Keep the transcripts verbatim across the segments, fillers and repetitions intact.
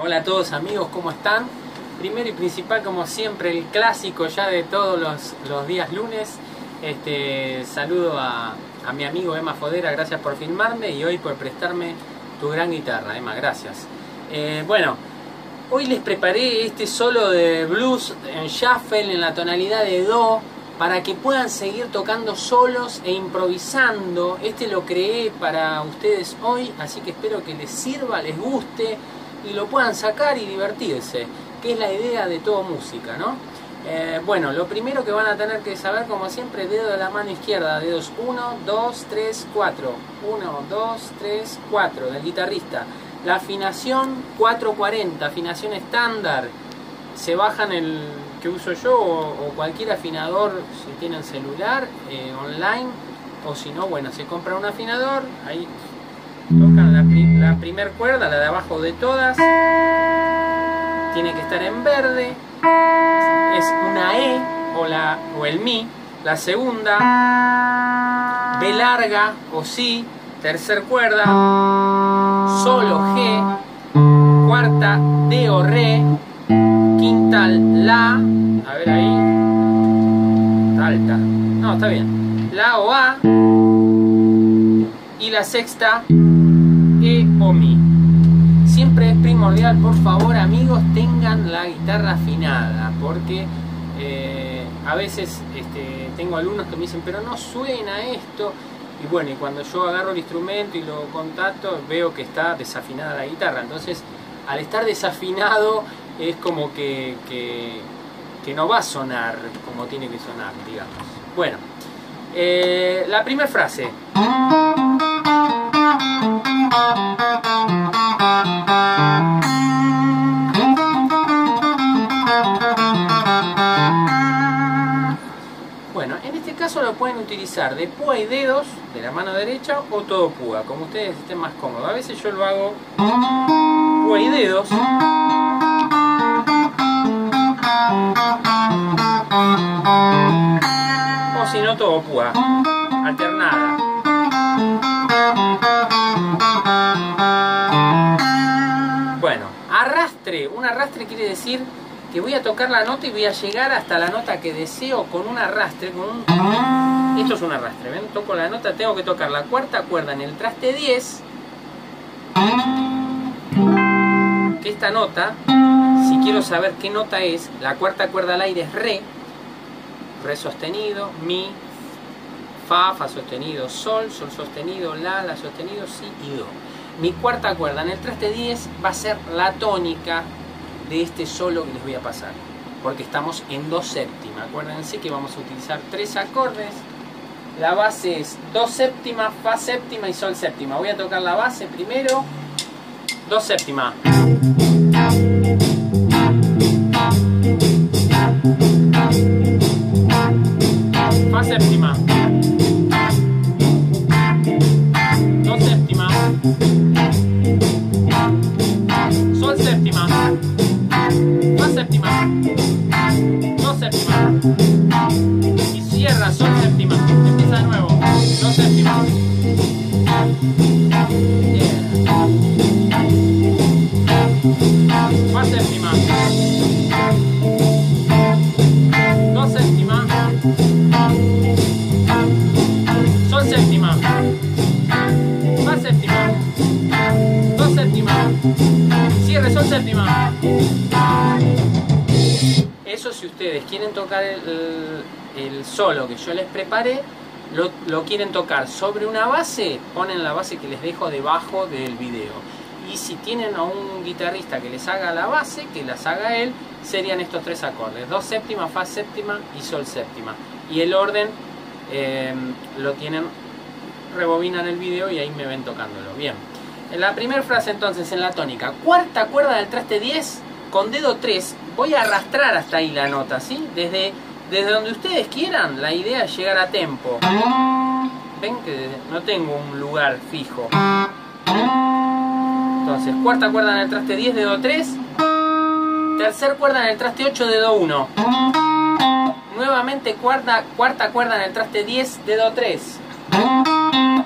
Hola a todos amigos, ¿cómo están? Primero y principal, como siempre, el clásico ya de todos los, los días lunes. Este, saludo a, a mi amigo Emma Fodera, gracias por filmarme y hoy por prestarme tu gran guitarra, Emma, gracias. Eh, bueno, hoy les preparé este solo de blues en shuffle en la tonalidad de do para que puedan seguir tocando solos e improvisando. Este lo creé para ustedes hoy, así que espero que les sirva, les guste y lo puedan sacar y divertirse, que es la idea de toda música, ¿no? Eh, bueno, lo primero que van a tener que saber, como siempre, dedo de la mano izquierda, dedos uno, dos, tres, cuatro, uno, dos, tres, cuatro, del guitarrista. La afinación cuatro cuarenta, afinación estándar, se bajan el que uso yo o, o cualquier afinador si tienen celular, eh, online, o si no, bueno, se compra un afinador, ahí tocan la, pri la primer cuerda, la de abajo de todas, tiene que estar en verde, es una E o, la, o el Mi. La segunda, B larga o Si, tercer cuerda, Sol o G, cuarta, D o Re, quinta, La, a ver ahí, está alta, no, está bien, La o A, y la sexta, E o Mi. Siempre es primordial, por favor amigos, tengan la guitarra afinada, porque eh, a veces este, tengo alumnos que me dicen, pero no suena esto, y bueno, y cuando yo agarro el instrumento y lo contacto, veo que está desafinada la guitarra. Entonces, al estar desafinado, es como que, que, que no va a sonar como tiene que sonar, digamos. Bueno, eh, la primera frase. Bueno, en este caso lo pueden utilizar de púa y dedos de la mano derecha o todo púa, como ustedes estén más cómodos. A veces yo lo hago púa y dedos. O si no, todo púa, alternada. Bueno, arrastre. Un arrastre quiere decir que voy a tocar la nota y voy a llegar hasta la nota que deseo con un arrastre, con un... Esto es un arrastre, ¿ven? Toco la nota, tengo que tocar la cuarta cuerda en el traste diez, que esta nota, si quiero saber qué nota es, la cuarta cuerda al aire es Re, Re sostenido, Mi, Fa, Fa sostenido, Sol, Sol sostenido, La, La sostenido, Si y Do. Mi cuarta cuerda en el traste diez va a ser la tónica de este solo que les voy a pasar, porque estamos en do séptima. Acuérdense que vamos a utilizar tres acordes. La base es do séptima, fa séptima y sol séptima. Voy a tocar la base primero, do séptima, fa séptima, do séptima, sol séptima, fa séptima, do séptima, y cierra sol séptima, empieza de nuevo, do séptima, yeah. Fa séptima, do séptima, sol séptima, fa séptima, do séptima, cierre sol séptima. Eso si ustedes quieren tocar el, el solo que yo les preparé, lo, lo quieren tocar sobre una base, ponen la base que les dejo debajo del video. Y si tienen a un guitarrista que les haga la base, que las haga él, serían estos tres acordes: do séptima, fa séptima y sol séptima. Y el orden eh, lo tienen, rebobinan el video y ahí me ven tocándolo. Bien, en la primera frase entonces, en la tónica, cuarta cuerda del traste diez, con dedo tres, voy a arrastrar hasta ahí la nota, ¿sí? Desde, desde donde ustedes quieran, la idea es llegar a tempo. Ven que no tengo un lugar fijo. Entonces, cuarta cuerda en el traste diez, dedo tres. Tercer cuerda en el traste ocho, dedo uno. Nuevamente cuarta, cuarta cuerda en el traste diez, dedo tres.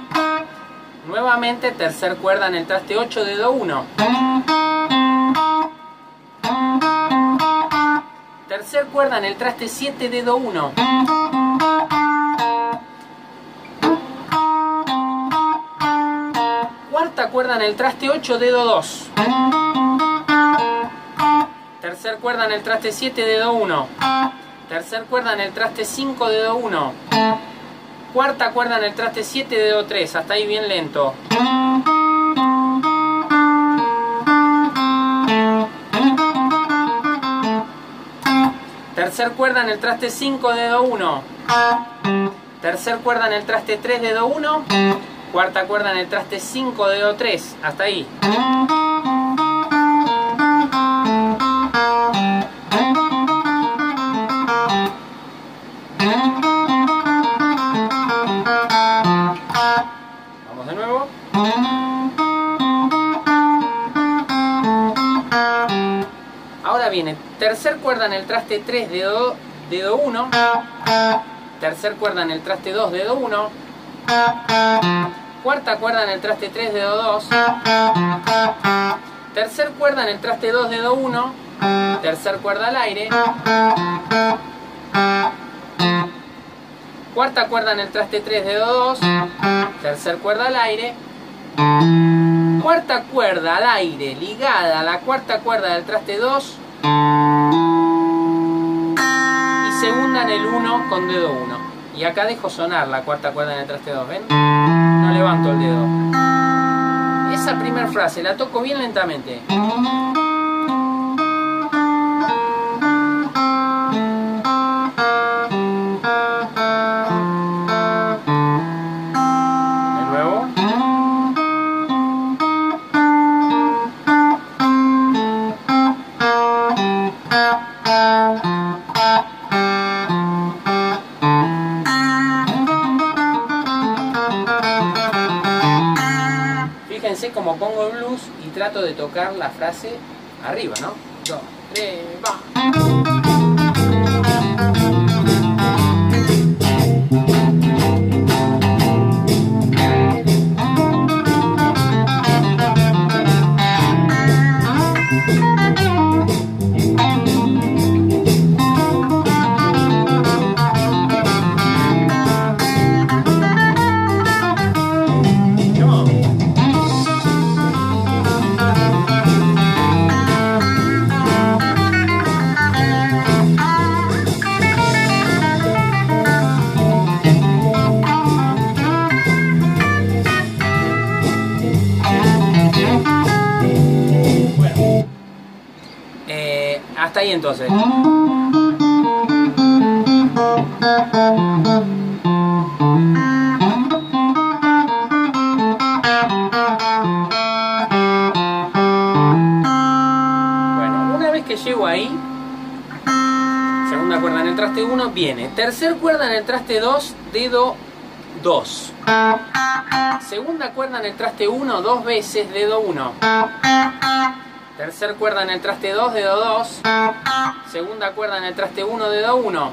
Nuevamente tercer cuerda en el traste ocho, dedo uno. Tercer cuerda en el traste siete, dedo uno. Cuarta cuerda en el traste ocho, dedo dos. Tercer cuerda en el traste siete, dedo uno. Tercer cuerda en el traste cinco, dedo uno. Cuarta cuerda en el traste siete, dedo tres. Hasta ahí bien lento. Tercer cuerda en el traste cinco, dedo uno. Tercer cuerda en el traste tres, dedo uno. Cuarta cuerda en el traste cinco, dedo tres. Hasta ahí. Vamos de nuevo. Ahora viene tercer cuerda en el traste tres, dedo, dedo uno. Tercer cuerda en el traste dos, dedo uno. Cuarta cuerda en el traste tres, dedo dos. Tercer cuerda en el traste dos, dedo uno. Tercer cuerda al aire. Cuarta cuerda en el traste tres, dedo dos. Tercer cuerda al aire. Cuarta cuerda al aire ligada a la cuarta cuerda del traste dos. Y segunda en el uno con dedo uno. Y acá dejo sonar la cuarta cuerda en el traste dos, ¿ven? No levanto el dedo. Esa primera frase la toco bien lentamente. Fíjense cómo pongo el blues y trato de tocar la frase arriba, ¿no? Dos, tres, va. Hasta ahí entonces. Bueno, una vez que llego ahí, segunda cuerda en el traste uno, viene tercer cuerda en el traste dos, dedo dos. Segunda cuerda en el traste uno, dos veces, dedo uno. Tercer cuerda en el traste dos, dedo dos. Segunda cuerda en el traste uno, dedo uno.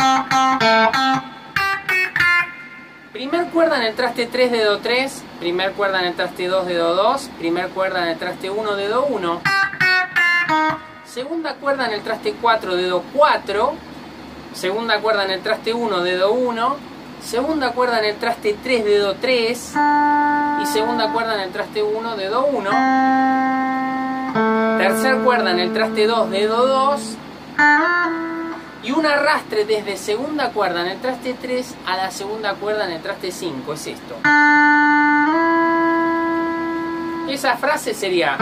Primer cuerda en el traste tres, dedo tres. Primer cuerda en el traste dos, dedo dos. Primer cuerda en el traste uno, dedo uno. Segunda cuerda en el traste cuatro, dedo cuatro. Segunda cuerda en el traste uno, dedo uno. Segunda cuerda en el traste tres, dedo tres. Y segunda cuerda en el traste uno, dedo uno. Tercer cuerda en el traste dos, dedo dos. Y un arrastre desde segunda cuerda en el traste tres a la segunda cuerda en el traste cinco. Es esto. Esa frase sería...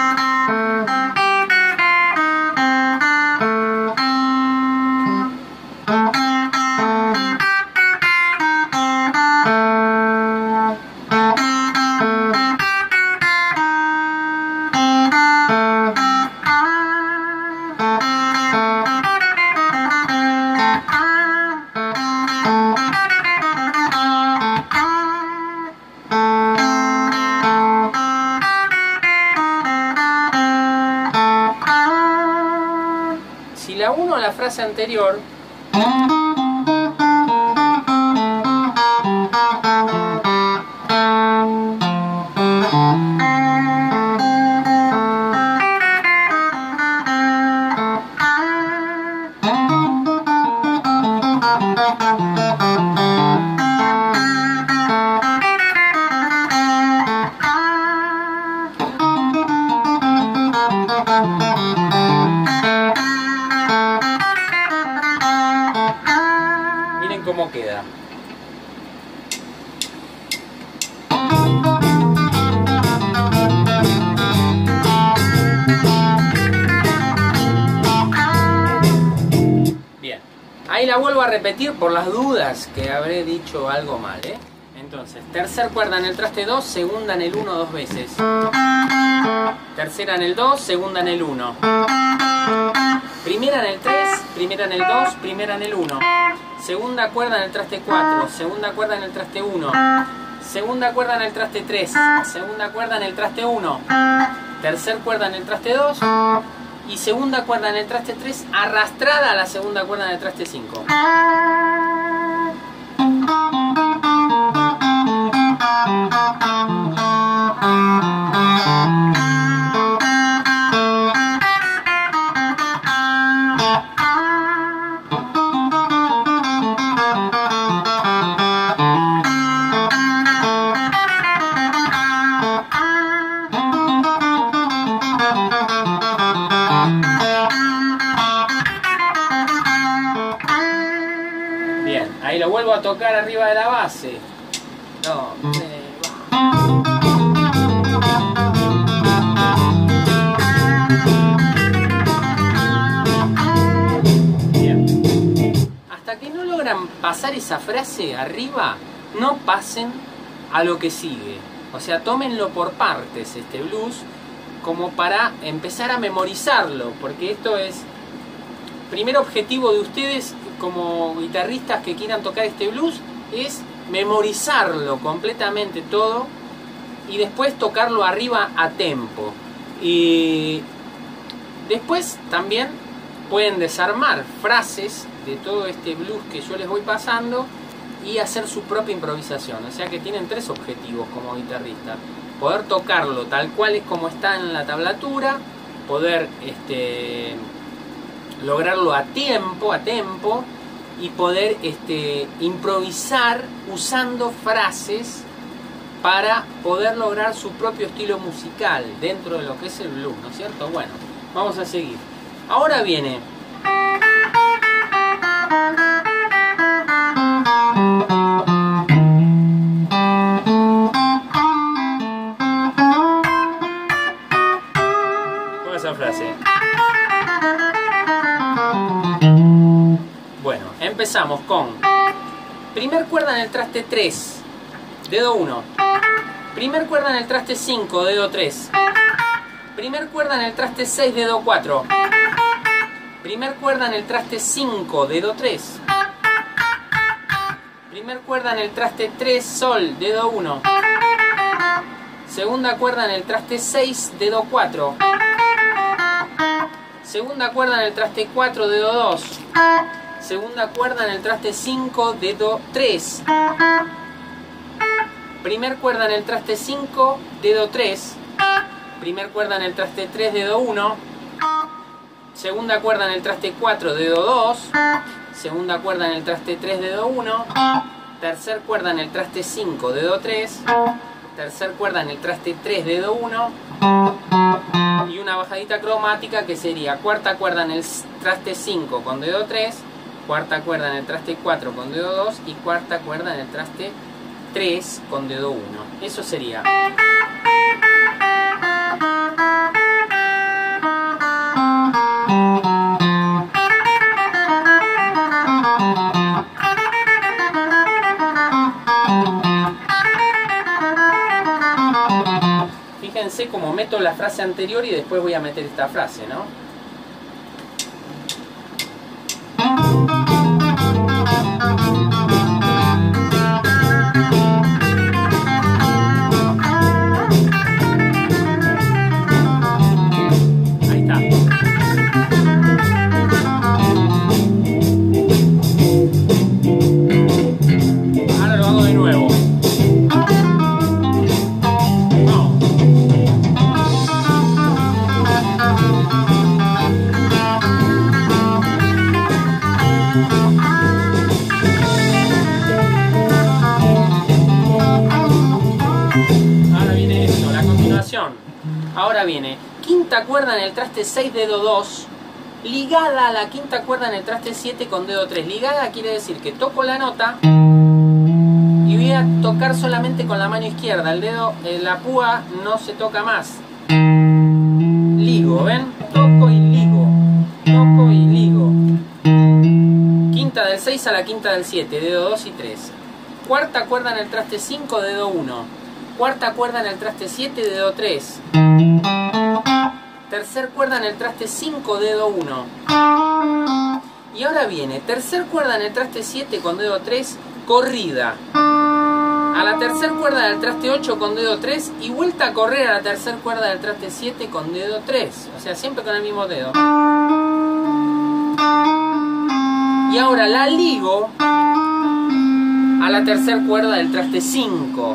Si la uno a la frase anterior, cómo queda. Bien, ahí la vuelvo a repetir por las dudas que habré dicho algo mal, ¿eh? Entonces, tercer cuerda en el traste dos, segunda en el uno dos veces. Tercera en el dos, segunda en el uno. Primera en el tres, primera en el dos, primera en el uno. Segunda cuerda en el traste cuatro, segunda cuerda en el traste uno. Segunda cuerda en el traste tres, segunda cuerda en el traste uno. Tercer cuerda en el traste dos. Y segunda cuerda en el traste tres arrastrada a la segunda cuerda en el traste cinco. Ahí lo vuelvo a tocar arriba de la base. No, eh, Bien. Hasta que no logran pasar esa frase arriba, no pasen a lo que sigue. O sea, tómenlo por partes este blues, como para empezar a memorizarlo, porque esto es primer objetivo de ustedes como guitarristas que quieran tocar este blues, es memorizarlo completamente todo y después tocarlo arriba a tempo. Y después también pueden desarmar frases de todo este blues que yo les voy pasando y hacer su propia improvisación. O sea que tienen tres objetivos como guitarrista: poder tocarlo tal cual es como está en la tablatura, poder este lograrlo a tiempo, a tempo, y poder este, improvisar usando frases para poder lograr su propio estilo musical dentro de lo que es el blues, ¿no es cierto? Bueno, vamos a seguir. Ahora viene... con esa frase. Bueno, empezamos con primer cuerda en el traste tres, dedo uno. Primer cuerda en el traste cinco, dedo tres. Primer cuerda en el traste seis, dedo cuatro. Primer cuerda en el traste cinco, dedo tres. Primer cuerda en el traste tres, sol, dedo uno. Segunda cuerda en el traste seis, dedo cuatro. Segunda cuerda en el traste cuatro, dedo dos. Segunda cuerda en el traste cinco, dedo tres. Primer cuerda en el traste cinco, dedo tres. Primer cuerda en el traste tres, dedo uno. Segunda cuerda en el traste cuatro, dedo dos. Segunda cuerda en el traste tres, dedo uno. Tercer cuerda en el traste cinco, dedo tres. Tercer cuerda en el traste tres, dedo uno. Y una bajadita cromática que sería cuarta cuerda en el traste cinco con dedo tres. Cuarta cuerda en el traste cuatro con dedo dos y cuarta cuerda en el traste tres con dedo uno. Eso sería. Fíjense cómo meto la frase anterior y después voy a meter esta frase, ¿no? Ahora viene quinta cuerda en el traste seis, dedo dos. ligada a la quinta cuerda en el traste siete con dedo tres. Ligada quiere decir que toco la nota y voy a tocar solamente con la mano izquierda. El dedo, eh, la púa no se toca más. Ligo, ¿ven? Toco y ligo. Toco y ligo. Quinta del seis a la quinta del siete, dedo dos y tres. Cuarta cuerda en el traste cinco, dedo uno. Cuarta cuerda en el traste siete, dedo tres. Tercer cuerda en el traste cinco, dedo uno. Y ahora viene tercer cuerda en el traste siete con dedo tres, corrida. A la tercer cuerda del traste ocho con dedo tres y vuelta a correr a la tercer cuerda del traste siete con dedo tres. O sea, siempre con el mismo dedo. Y ahora la ligo a la tercer cuerda del traste cinco.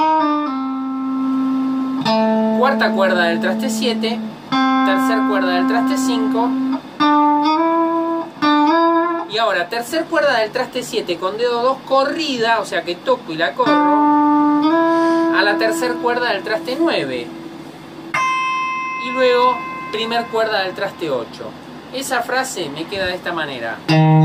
Cuarta cuerda del traste siete. Tercer cuerda del traste cinco. Y ahora tercer cuerda del traste siete con dedo dos, corrida, o sea que toco y la corro, a la tercer cuerda del traste nueve. Y luego primer cuerda del traste ocho. Esa frase me queda de esta manera.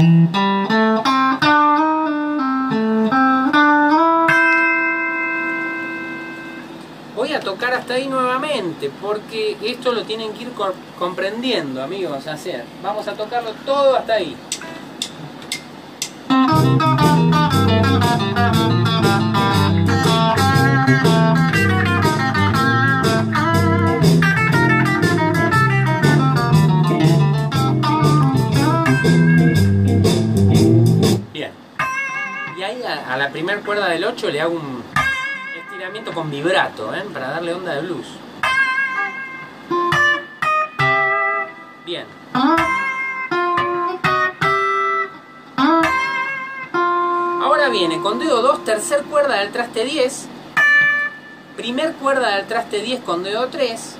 Voy a tocar hasta ahí nuevamente porque esto lo tienen que ir comprendiendo, amigos. O sea, vamos a tocarlo todo hasta ahí. Bien. Y ahí a, a la primera cuerda del ocho le hago un estiramiento con vibrato, ¿eh? Para darle onda de blues. Bien. Ahora viene con dedo dos, tercer cuerda del traste diez, primer cuerda del traste diez con dedo tres,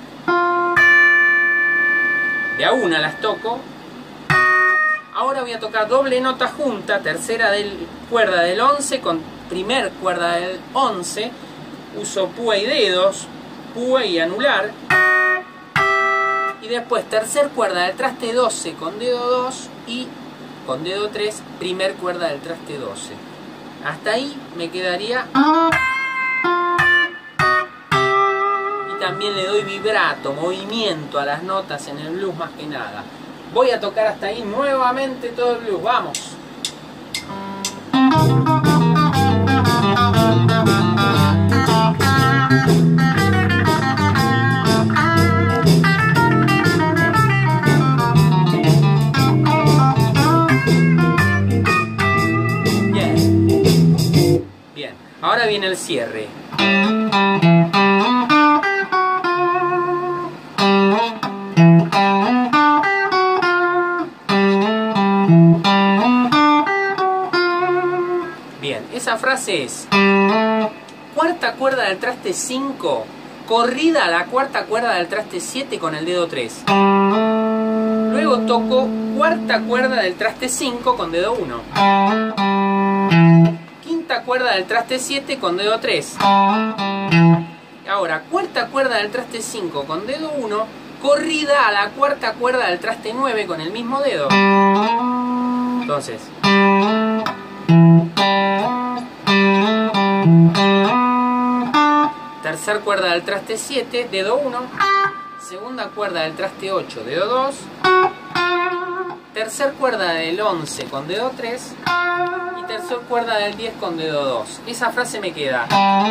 de a una las toco. Ahora voy a tocar doble nota junta, tercera del, cuerda del once con primer cuerda del once, uso púa y dedos, púa y anular, y después tercer cuerda del traste doce con dedo dos y con dedo tres, primer cuerda del traste doce. Hasta ahí me quedaría. Y también le doy vibrato, movimiento a las notas en el blues más que nada. Voy a tocar hasta ahí nuevamente todo el blues. ¡Vamos! Ahora viene el cierre. Bien, esa frase es cuarta cuerda del traste cinco, corrida a la cuarta cuerda del traste siete con el dedo tres. Luego toco cuarta cuerda del traste cinco con dedo uno. Cuerda del traste siete con dedo tres. Ahora cuarta cuerda del traste cinco con dedo uno, corrida a la cuarta cuerda del traste nueve con el mismo dedo. Entonces, tercer cuerda del traste siete, dedo uno, segunda cuerda del traste ocho, dedo dos, tercer cuerda del once con dedo tres y tercer cuerda del diez con dedo dos. Esa frase me queda.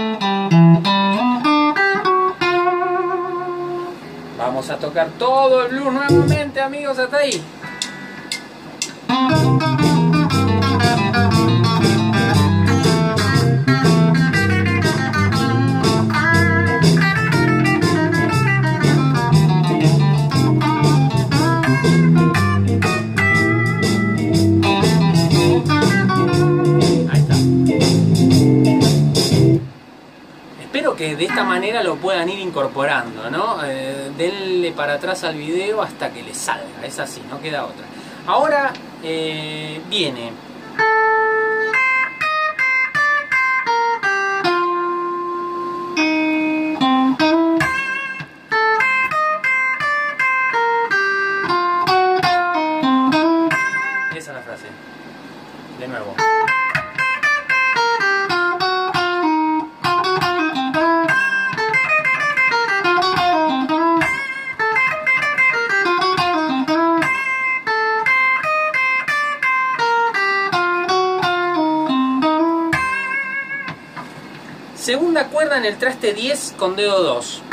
Vamos a tocar todo el blues nuevamente, amigos, hasta ahí. Que de esta manera lo puedan ir incorporando, ¿no? Eh, denle para atrás al video hasta que les salga, es así, no queda otra. Ahora eh, viene de nuevo. Segunda cuerda en el traste diez con dedo dos.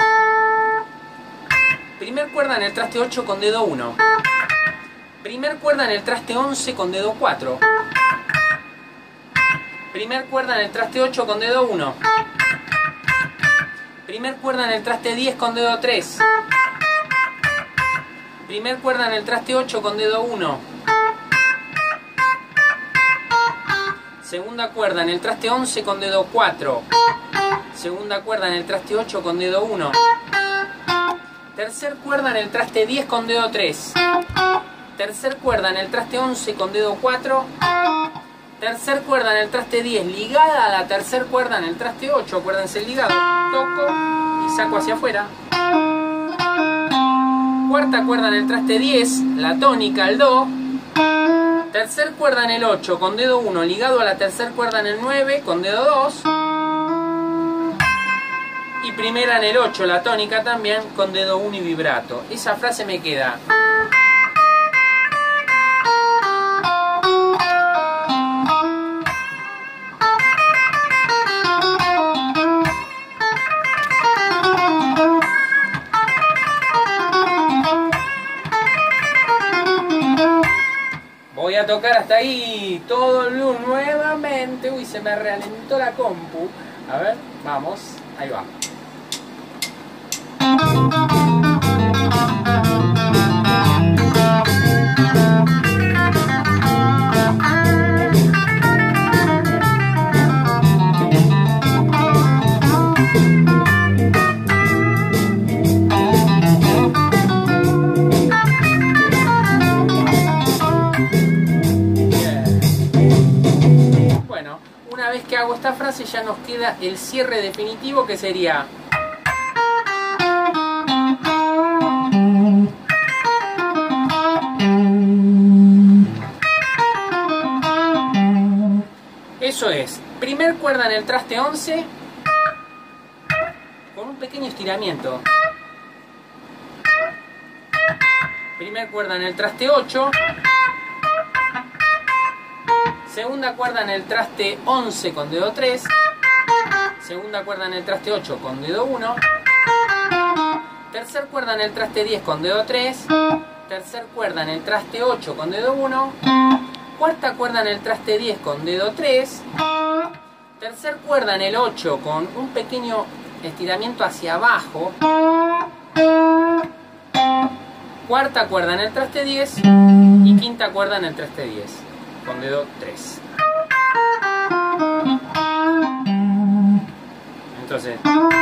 Primer cuerda en el traste ocho con dedo uno. Primer cuerda en el traste once con dedo cuatro. Primer cuerda en el traste ocho con dedo uno. Primer cuerda en el traste diez con dedo tres. Primer cuerda en el traste ocho con dedo uno. Segunda cuerda en el traste once con dedo cuatro. Segunda cuerda en el traste ocho con dedo uno. Tercer cuerda en el traste diez con dedo tres. Tercer cuerda en el traste once con dedo cuatro. Tercer cuerda en el traste diez ligada a la tercer cuerda en el traste ocho. Acuérdense el ligado. Toco y saco hacia afuera. Cuarta cuerda en el traste diez, la tónica, el do. Tercer cuerda en el ocho con dedo uno ligado a la tercer cuerda en el nueve con dedo dos. Y primera en el ocho, la tónica también, con dedo uno y vibrato. Esa frase me queda. Voy a tocar hasta ahí todo el blues nuevamente. Uy, se me realentó la compu. A ver, vamos, ahí va. Bueno, una vez que hago esta frase ya nos queda el cierre definitivo, que sería... Eso es, primer cuerda en el traste once con un pequeño estiramiento. Primer cuerda en el traste ocho. Segunda cuerda en el traste once con dedo tres. Segunda cuerda en el traste ocho con dedo uno. Tercer cuerda en el traste diez con dedo tres. Tercer cuerda en el traste ocho con dedo uno. Cuarta cuerda en el traste diez con dedo tres. Tercer cuerda en el ocho con un pequeño estiramiento hacia abajo. Cuarta cuerda en el traste diez. Y quinta cuerda en el traste diez con dedo tres. Entonces...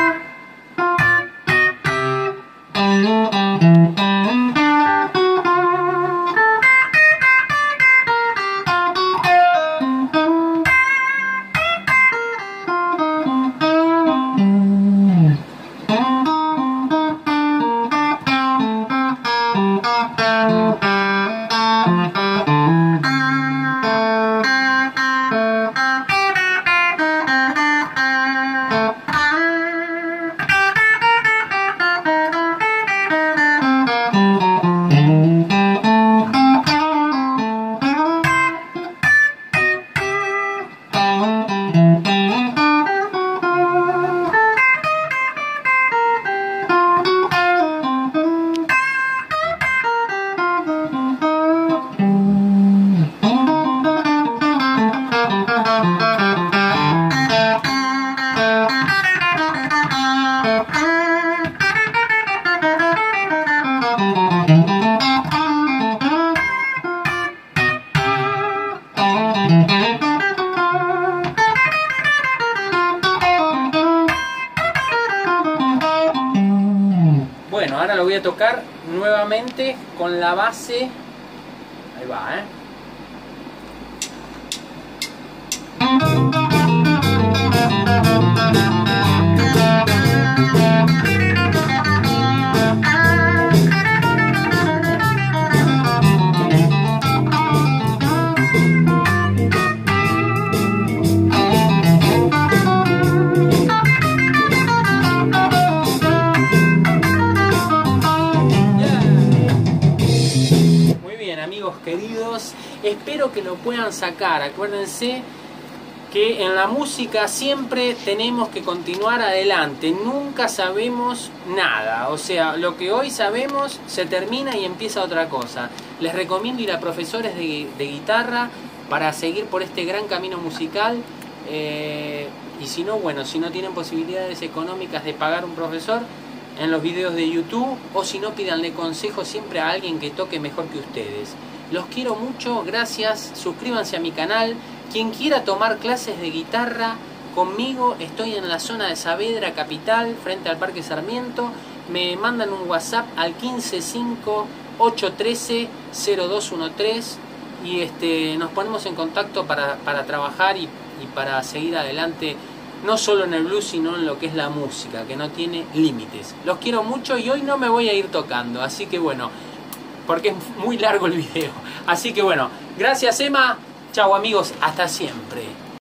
Bueno, ahora lo voy a tocar nuevamente con la base. Ahí va, ¿eh? amigos queridos. Espero que lo puedan sacar. Acuérdense que en la música siempre tenemos que continuar adelante. Nunca sabemos nada. O sea, lo que hoy sabemos se termina y empieza otra cosa. Les recomiendo ir a profesores de, de guitarra para seguir por este gran camino musical. Eh, y si no, bueno, si no tienen posibilidades económicas de pagar un profesor, en los videos de YouTube, o si no, pídanle consejo siempre a alguien que toque mejor que ustedes. Los quiero mucho, gracias, suscríbanse a mi canal. Quien quiera tomar clases de guitarra conmigo, estoy en la zona de Saavedra Capital, frente al Parque Sarmiento. Me mandan un WhatsApp al quince cinco ocho trece cero dos trece y este, nos ponemos en contacto para, para trabajar y, y para seguir adelante, no solo en el blues, sino en lo que es la música, que no tiene límites. Los quiero mucho y hoy no me voy a ir tocando, así que bueno, porque es muy largo el video. Así que bueno, gracias Emma, chao amigos, hasta siempre.